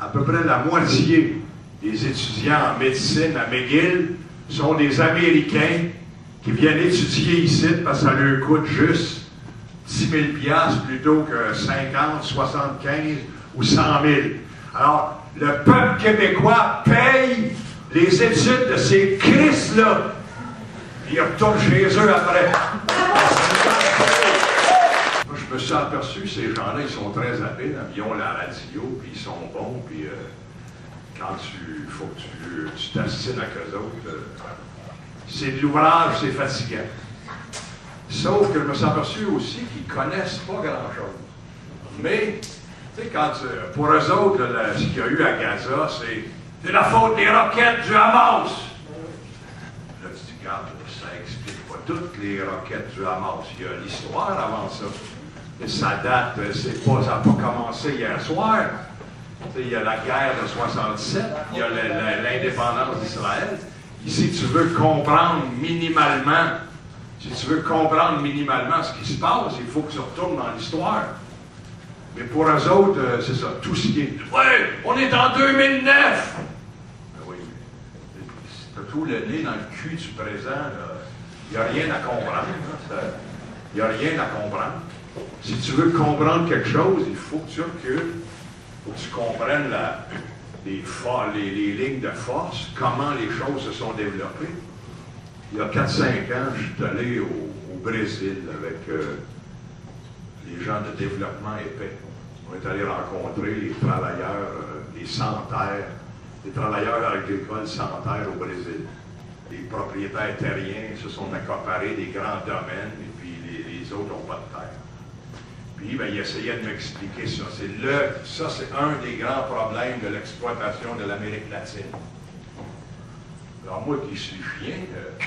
à peu près la moitié des étudiants en médecine à McGill sont des Américains qui viennent étudier ici parce que ça leur coûte juste 10 000 $ plutôt que 50, 75 ou 100 000. Alors, le peuple québécois paye les études de ces Christ-là. Ils retournent chez eux après. Moi, je me suis aperçu, ces gens-là, ils sont très habiles. Ils ont la radio, puis ils sont bons, puis quand il faut que tu t'assines avec eux autres, c'est de l'ouvrage, c'est fatigant. Sauf que je me suis aperçu aussi qu'ils ne connaissent pas grand-chose. Mais, tu sais, pour eux autres, ce qu'il y a eu à Gaza, c'est la faute des roquettes du Hamas. Là, tu dis, regarde, ça n'explique pas toutes les roquettes du Hamas. Il y a l'histoire avant ça. Et ça date, ça n'a pas commencé hier soir. Il y a la guerre de 67, il y a l'indépendance d'Israël. Et si tu veux comprendre minimalement, ce qui se passe, il faut que tu retournes dans l'histoire. Mais pour eux autres, c'est ça, tout ce qui est... Ouais, on est en 2009! Ben oui, si tu as tout le nez dans le cul du présent, il n'y a rien à comprendre. Il n'y a rien à comprendre. Si tu veux comprendre quelque chose, il faut que tu recules. Il faut que tu comprennes les lignes de force, comment les choses se sont développées. Il y a 4-5 ans, je suis allé au Brésil avec les gens de développement épais. On est allé rencontrer les travailleurs, les sans-terre, les travailleurs agricoles sans-terre au Brésil. Les propriétaires terriens se sont accaparés des grands domaines et puis les autres n'ont pas de terre. Puis, ben, il essayait de m'expliquer ça. Ça, c'est un des grands problèmes de l'exploitation de l'Amérique latine. Alors, moi qui suis chien,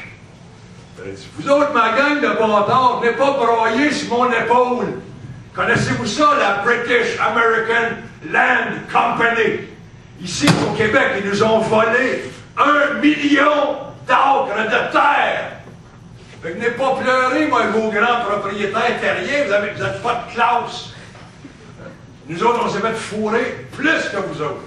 vous autres, ma gang de bâtards, venez pas broyer sur mon épaule. Connaissez-vous ça, la British American Land Company? Ici, au Québec, ils nous ont volé 1 million d'acres de terre. Fait que venez pas pleurer, moi, vos grands propriétaires terriens, vous n'êtes pas de classe. Nous autres, on s'est fait fourrer plus que vous autres.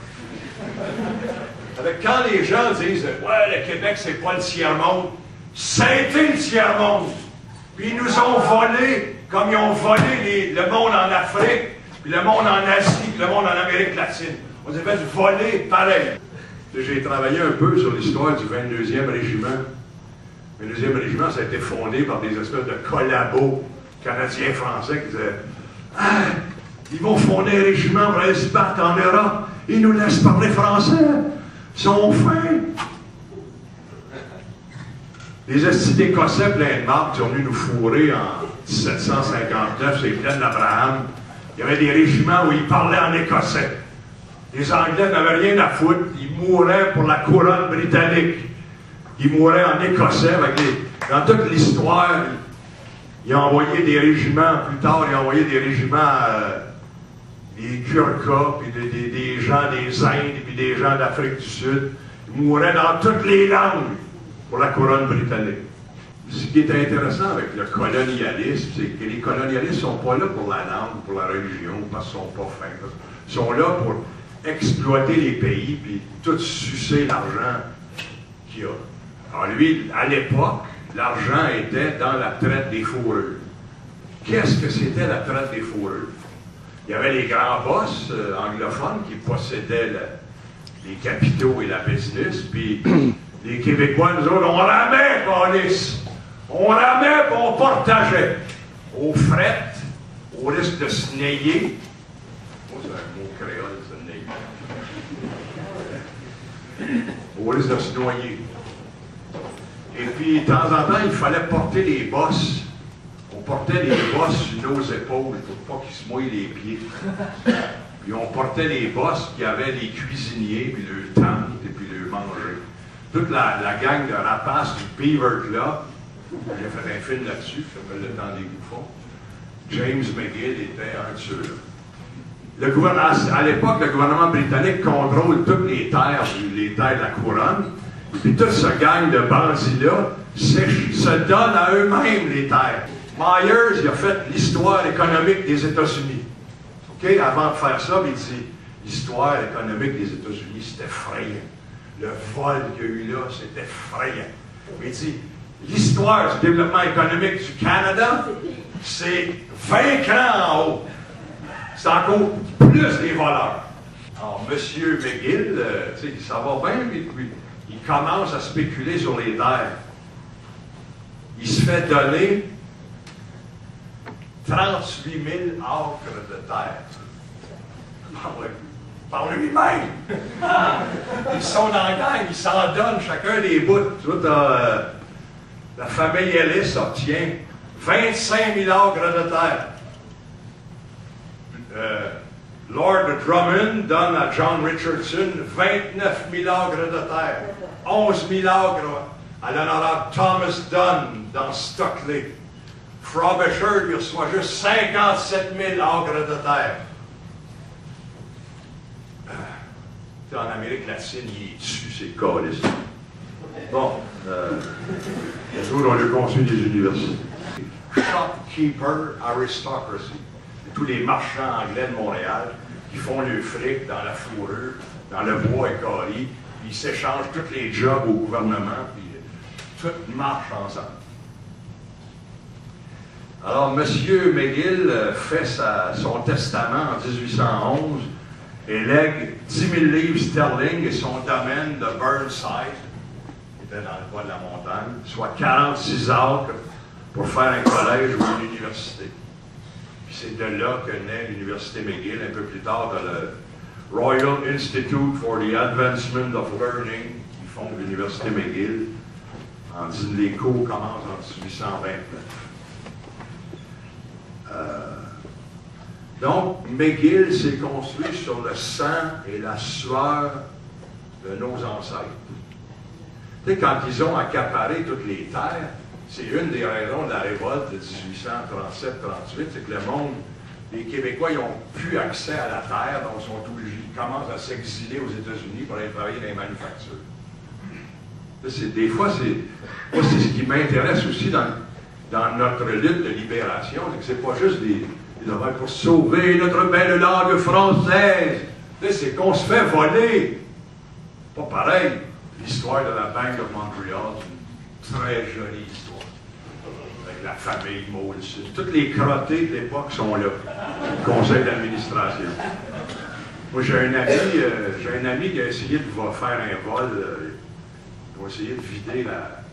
Avec quand les gens disent « Ouais, le Québec, c'est pas le tiers-monde », c'était le tiers-monde. Puis ils nous ont volé, comme ils ont volé le monde en Afrique, puis le monde en Asie, puis le monde en Amérique latine. On s'est fait voler pareil. J'ai travaillé un peu sur l'histoire du 22e régiment. Le 22e régiment, ça a été fondé par des espèces de collabos canadiens-français qui disaient « Ah, ils vont fonder un régiment pour aller se battre en Europe. Ils nous laissent parler français. Ils sont fins. » Les estis d'Écossais pleins de marques qui sont venus nous fourrer en 1759 sur les plaines d'Abraham. Il y avait des régiments où ils parlaient en écossais. Les Anglais n'avaient rien à foutre. Ils mouraient pour la couronne britannique. Ils mouraient en écossais. Dans toute l'histoire, ils ont envoyé des régiments, plus tard, ils ont envoyé des régiments, des Gurkhas, puis des gens des Indes, puis des gens d'Afrique du Sud. Ils mouraient dans toutes les langues pour la couronne britannique. Ce qui est intéressant avec le colonialisme, c'est que les colonialistes ne sont pas là pour la langue, pour la religion, parce qu'ils ne sont pas fins. Ils sont là pour exploiter les pays, puis tout sucer l'argent qu'il y a. Alors lui, à l'époque, l'argent était dans la traite des fourrures. Qu'est-ce que c'était la traite des fourrures? Il y avait les grands boss anglophones qui possédaient les capitaux et la business, puis les Québécois, nous autres, on ramait, police. On ramait, puis on partageait. Aux frettes, au risque de se nayer. Oh, c'est un mot créole, se nayer. Au risque de se noyer. Et puis, de temps en temps, il fallait porter les bosses. On portait les bosses sur nos épaules pour pas qu'ils se mouillent les pieds. Puis on portait les bosses qui avaient les cuisiniers, puis leur tente, et puis leur manger. Toute la gang de rapaces du Beaver Club, j'ai fait un film là-dessus, qui s'appelle Le Temps des Bouffons. James McGill était un de ceux-là. À l'époque, le gouvernement britannique contrôle toutes les terres de la couronne. Et puis toute ce gang de bandits-là se donnent à eux-mêmes les terres. Myers, il a fait l'histoire économique des États-Unis. Okay? Avant de faire ça, il dit, l'histoire économique des États-Unis, c'est effrayant. Le vol qu'il y a eu là, c'est effrayant. Mais il dit, l'histoire du développement économique du Canada, c'est 20 crans en haut. C'est encore plus les voleurs. Alors, M. McGill, ça va bien, puis il commence à spéculer sur les terres. Il se fait donner 38 000 acres de terre. Par lui-même. Ils sont dans la gang, ils s'en donnent chacun des bouts. Tu vois, la famille Ellis obtient 25 000 acres de terre. Lord Drummond donne à John Richardson 29 000 acres de terre. 11 000 acres à l'honorable Thomas Dunn dans Stockley. Frobisher lui reçoit juste 57 000 acres de terre. En Amérique latine, il est dessus, c'est câlisse. Bon, un jour, on lui construit des universités. Shopkeeper aristocracy. Tous les marchands anglais de Montréal qui font le fric dans la fourrure, dans le bois écaillé, ils s'échangent tous les jobs au gouvernement, puis tout marche ensemble. Alors, M. McGill fait son testament en 1811 et lègue 10 000 livres sterling et son domaine de Burnside, qui était dans le bas de la montagne, soit 46 acres pour faire un collège ou une université. Puis c'est de là que naît l'Université McGill, un peu plus tard dans le Royal Institute for the Advancement of Learning, qui fonde l'Université McGill. Les cours commencent en 1829. Donc, McGill s'est construit sur le sang et la sueur de nos ancêtres. Tu sais, quand ils ont accaparé toutes les terres, c'est une des raisons de la révolte de 1837-38, c'est que le monde, les Québécois, ils n'ont plus accès à la terre, donc ils sont obligés, ils commencent à s'exiler aux États-Unis pour aller travailler dans les manufactures. Des fois, c'est ce qui m'intéresse aussi dans notre lutte de libération, c'est que c'est pas juste des affaires pour sauver notre belle langue française. C'est qu'on se fait voler. Pas pareil. L'histoire de la Bank of Montreal, c'est une très jolie histoire. Avec la famille Molson. Toutes les crottés de l'époque sont là. Le conseil d'administration. Moi, j'ai un ami qui a essayé de faire un vol. Il va essayer de vider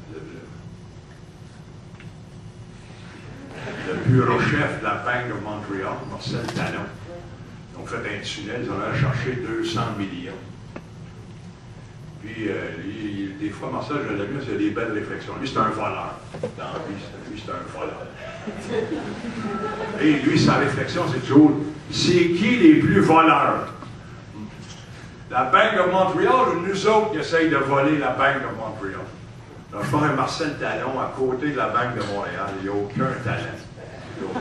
le bureau-chef de la Bank of Montreal, Marcel Talon. Ils ont fait un tunnel, ils en ont cherché 200 millions. Puis, des fois, Marcel, je l'aime bien, c'est des belles réflexions. Lui, c'est un voleur. Dans la vie, lui, c'est un voleur. Et lui, sa réflexion, c'est toujours, c'est qui les plus voleurs? La Bank of Montreal ou nous autres qui essayent de voler la Bank of Montreal? Donc, je prends un Marcel Talon à côté de la Banque de Montréal. Il n'y a aucun talent.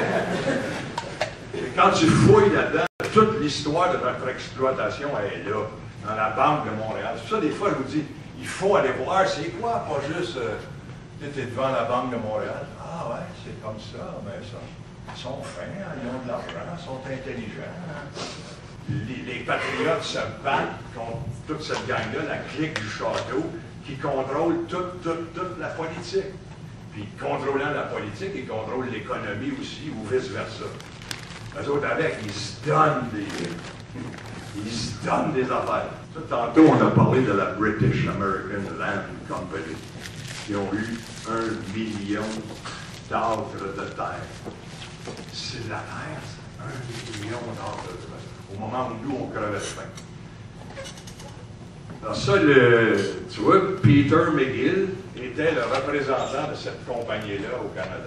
Et quand tu fouilles là-dedans, toute l'histoire de notre exploitation est là, dans la Banque de Montréal. C'est pour ça, des fois, je vous dis, il faut aller voir, c'est quoi, pas juste, tu es devant la Banque de Montréal. Ah ouais, c'est comme ça, mais ça. Ils sont fins, ils ont de l'argent, ils sont intelligents. Les patriotes se battent contre toute cette gang-là, la clique du château, qui contrôle toute la politique. Puis, contrôlant la politique, ils contrôlent l'économie aussi, ou vice-versa. Eux autres, avec, ils se donnent des affaires. Ça, tantôt, on a parlé de la British American Land Company, qui ont eu 1 million d'acres de terre. C'est de la terre, ça. 1 million d'acres de terre. Au moment où nous, on crevait de faim. Alors ça, tu vois, Peter McGill était le représentant de cette compagnie-là au Canada.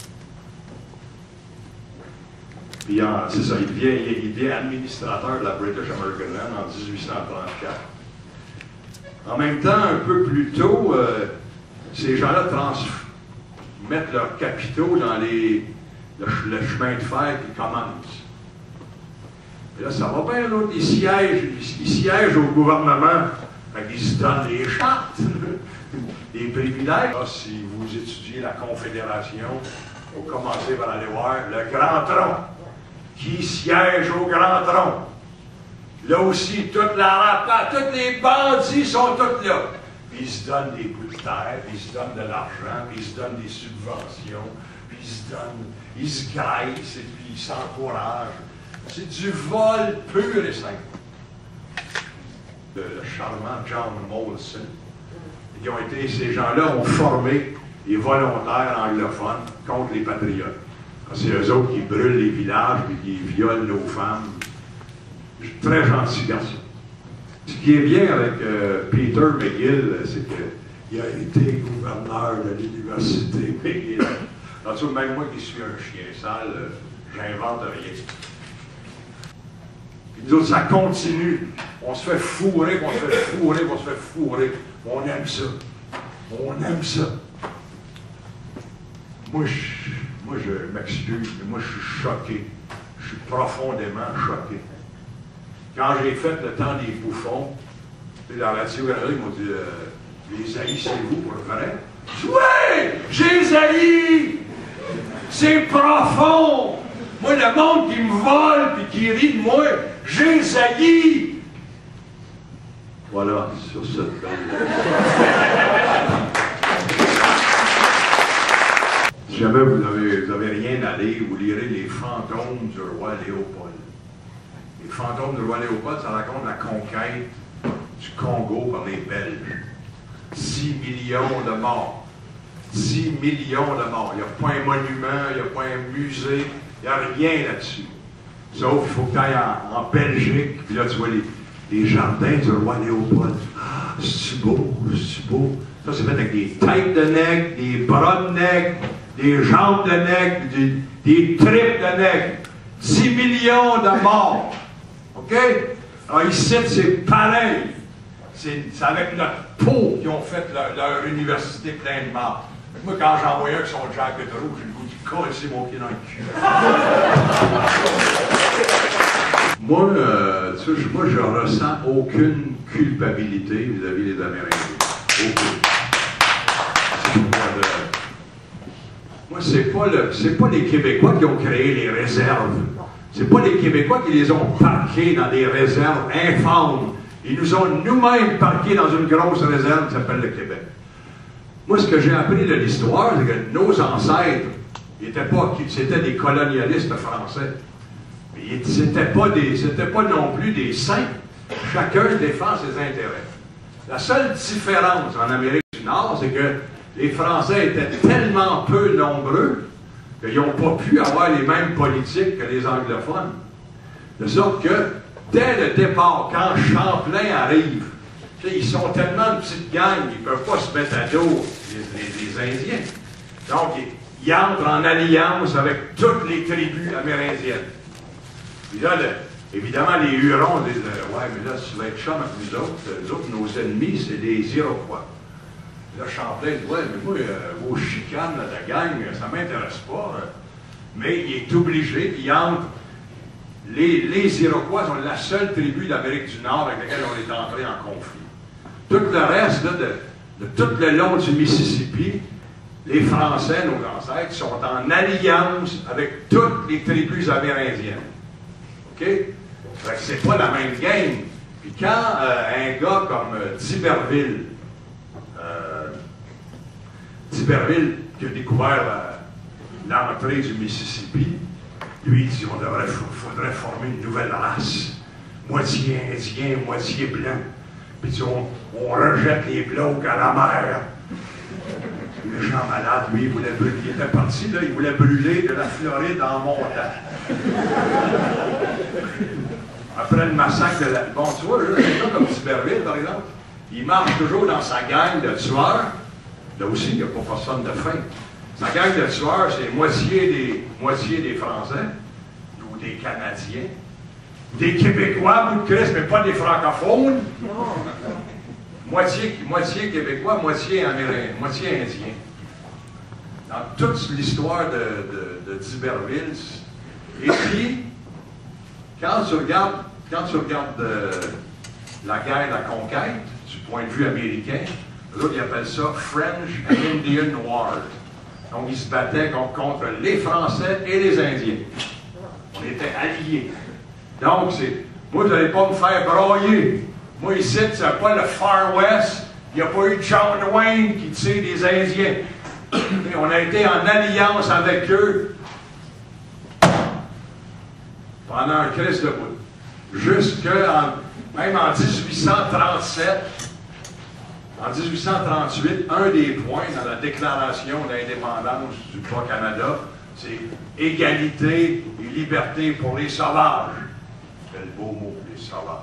Puis, c'est ça, il devient administrateur de la British American Land en 1834. En même temps, un peu plus tôt, ces gens-là mettent leurs capitaux dans le chemin de fer qui commence. Et là, ça va bien, l'autre, ils siègent au gouvernement. Fait qu'ils se donnent des chartes, des privilèges. Là, si vous étudiez la Confédération, vous commencez par aller voir le Grand Tronc. Qui siège au Grand Tronc? Là aussi, toute la rapa, tous les bandits sont tous là. Puis ils se donnent des bouts de terre, puis ils se donnent de l'argent, puis ils se donnent des subventions, puis ils se graissent, et puis ils s'encouragent. C'est du vol pur et simple. Le charmant John Molson, ces gens-là ont formé les volontaires anglophones contre les patriotes. C'est eux autres qui brûlent les villages et qui violent nos femmes. Très gentil garçon. Ce qui est bien avec Peter McGill, c'est qu'il a été gouverneur de l'université McGill. Alors, même moi qui suis un chien sale, j'invente rien. Puis nous autres, ça continue. On se fait fourrer, on se fait fourrer, on se fait fourrer. On aime ça. On aime ça. Moi, je m'excuse, mais moi, je suis choqué. Je suis profondément choqué. Quand j'ai fait le temps des bouffons, la Radio-Canada, ils m'ont dit les haïssez-vous pour le vrai? Oui! J'ai les haïs! C'est profond! Moi, le monde qui me vole et qui rit de moi, j'ai les haïs! Voilà, sur cette belle. Si jamais vous avez rien à lire, vous lirez Les fantômes du roi Léopold. Les fantômes du roi Léopold, ça raconte la conquête du Congo par les Belges. 6 millions de morts. 10 millions de morts. Il n'y a pas un monument, il n'y a pas un musée, il n'y a rien là-dessus. Sauf qu'il faut que tu ailles en Belgique, puis là tu vois les jardins du roi Léopold. Ah, c'est beau, c'est beau. Ça, c'est fait avec des têtes de nègre, des bras de nègre, des jambes de nègre, des tripes de nègre. 10 millions de morts. OK? Alors ici, c'est pareil. C'est avec notre peau qu'ils ont fait leur université pleine de morts. Moi, quand j'en voyais un avec son jacket rouge, j'ai le goût de coller mon pied dans le cul. Moi, je ressens aucune culpabilité vis-à-vis des Amérindiens. Aucune. Moi, c'est pas les Québécois qui ont créé les réserves. C'est pas les Québécois qui les ont parqués dans des réserves infâmes. Ils nous ont nous-mêmes parqués dans une grosse réserve qui s'appelle le Québec. Moi, ce que j'ai appris de l'histoire, c'est que nos ancêtres, c'était des colonialistes français. C'était pas non plus des saints. Chacun défend ses intérêts. La seule différence en Amérique du Nord, c'est que les Français étaient tellement peu nombreux qu'ils n'ont pas pu avoir les mêmes politiques que les anglophones. De sorte que, dès le départ, quand Champlain arrive, ils sont tellement de petites gangs qu'ils ne peuvent pas se mettre à dos les Indiens. Donc, ils entrent en alliance avec toutes les tribus amérindiennes. Puis là, évidemment, les Hurons disent « Ouais, mais là, si tu vas être chum avec nous autres, nos ennemis, c'est des Iroquois. » Là, Champlain dit « Ouais, mais moi, vos chicanes, la gang, ça ne m'intéresse pas. » Mais il est obligé, il entre. Les Iroquois sont la seule tribu d'Amérique du Nord avec laquelle on est entré en conflit. Tout le reste, là, de tout le long du Mississippi, les Français, nos ancêtres, sont en alliance avec toutes les tribus amérindiennes. OK? Fait que c'est pas la même game. Puis quand un gars comme d'Iberville qui a découvert l'entrée du Mississippi, lui il dit on faudrait former une nouvelle race, moitié indien, moitié blanc. Puis il dit on rejette les blocs à la mer. Le Jean Malade, lui, il était parti, là, il voulait brûler de la Floride en montant. Après le massacre de la... Bon, tu vois, là, c'est pas comme d'Iberville, par exemple. Il marche toujours dans sa gang de tueurs. Là aussi, il n'y a pas personne de fin. Sa gang de tueurs, c'est moitié des Français, ou des Canadiens, des Québécois, bout de Christ, mais pas des francophones. Moitié Québécois, moitié Amérindien, moitié Indien. Dans toute l'histoire d'Iberville. Et puis, quand tu regardes la guerre, la conquête, du point de vue américain, eux autres, ils appellent ça French and Indian War. Donc, ils se battaient contre les Français et les Indiens. On était alliés. Donc, Moi, vous n'allez pas me faire broyer. Moi, ici, c'est pas le Far West. Il n'y a pas eu John Wayne qui tire des Indiens. On a été en alliance avec eux pendant un Christ de bout. Même en 1837, en 1838, un des points dans la Déclaration d'indépendance du Bas-Canada, c'est égalité et liberté pour les sauvages. Quel beau mot, les sauvages.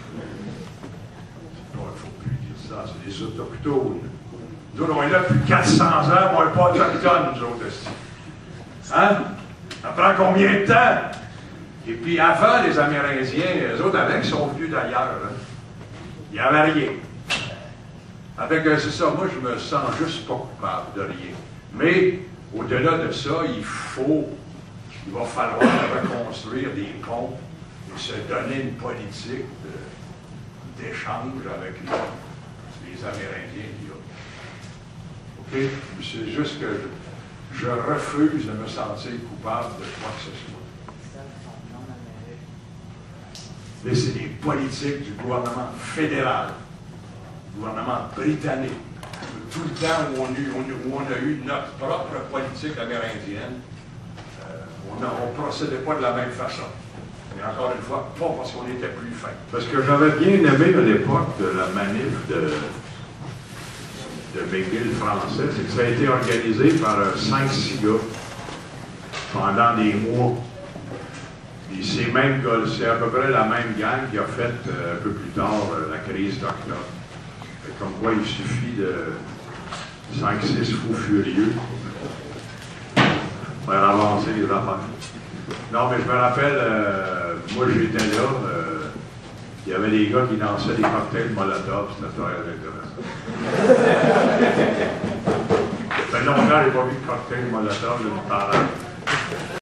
Il ne faut plus dire ça, c'est des autochtones. Nous, on est là depuis 400 ans, on n'est pas autochtones, nous autres aussi. Hein? Ça prend combien de temps? Et puis avant, les Amérindiens, eux autres, avec, sont venus d'ailleurs. Hein? Il n'y avait rien. Avec, c'est ça, moi, je me sens juste pas coupable de rien. Mais, au-delà de ça, il va falloir reconstruire des ponts et se donner une politique d'échange avec les Amérindiens. OK? C'est juste que je refuse de me sentir coupable de quoi que ce soit. Mais c'est des politiques du gouvernement fédéral, du gouvernement britannique. Tout le temps où on a eu notre propre politique amérindienne, on ne procédait pas de la même façon. Mais encore une fois, pas parce qu'on était plus fin. Parce que j'avais bien aimé à l'époque de la manif de McGill français, c'est que ça a été organisé par 5-6 gars pendant des mois. Puis ces mêmes gars, c'est à peu près la même gang qui a fait un peu plus tard la crise d'octobre. Comme quoi il suffit de 5-6 fous furieux pour faire avancer les affaires. Non, mais je me rappelle, moi j'étais là, il y avait des gars qui dansaient des cocktails Molotov, c'était très intéressant. Ça fait longtemps que je n'ai pas vu de cocktail Molotov, là,